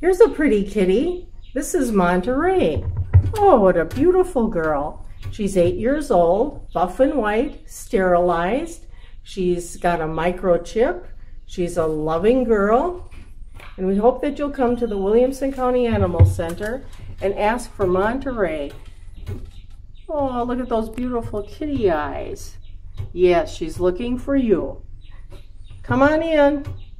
Here's a pretty kitty. This is Monterrey. Oh, what a beautiful girl. She's 8 years old, buff and white, sterilized. She's got a microchip. She's a loving girl. And we hope that you'll come to the Williamson County Animal Center and ask for Monterrey. Oh, look at those beautiful kitty eyes. Yes, she's looking for you. Come on in.